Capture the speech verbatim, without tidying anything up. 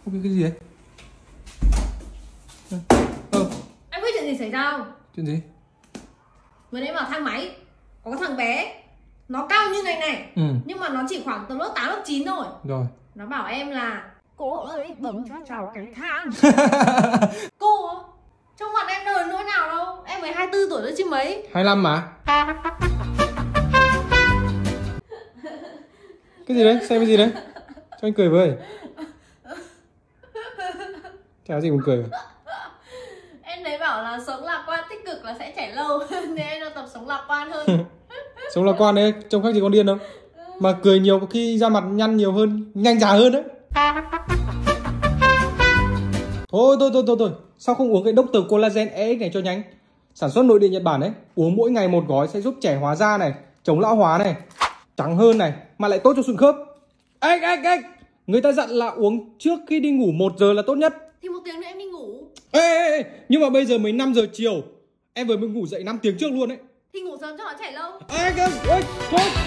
cái, cái gì đấy? Ờ. Em biết chuyện gì xảy ra không? Chuyện gì? Vừa nãy vào thang máy có cái thằng bé, nó cao như này này, Ừ. nhưng mà nó chỉ khoảng tầm lớp tám lớp chín thôi. Rồi. Nó bảo em là cô ơi bấm vào cái thang. Cô trong mặt em đâu nỗi nào đâu, em mới hai mươi tư tuổi thôi chứ mấy. hai mươi lăm mà. Cái gì đấy? Xem cái gì đấy? Cho anh cười với. Chả gì buồn cười. Em thấy bảo là sống lạc quan tích cực là sẽ trẻ lâu. Nên em đang tập sống lạc quan hơn. Sống lạc quan đấy, trông khác gì con điên đâu. Mà cười nhiều có khi da mặt nhăn nhiều hơn, nhanh già hơn đấy. Thôi thôi thôi thôi thôi, sao không uống cái Doctor Collagen e ích này cho nhanh? Sản xuất nội địa Nhật Bản đấy, uống mỗi ngày một gói sẽ giúp trẻ hóa da này, chống lão hóa này, trắng hơn này, mà lại tốt cho xương khớp. Ếch ếch ếch, người ta dặn là uống trước khi đi ngủ một giờ là tốt nhất. Thì một tiếng nữa em đi ngủ. Ê, ê, ê, nhưng mà bây giờ mới năm giờ chiều, em vừa mới ngủ dậy năm tiếng trước luôn đấy. Thì ngủ sớm cho nó trẻ lâu. Ếch ếch ếch, thôi.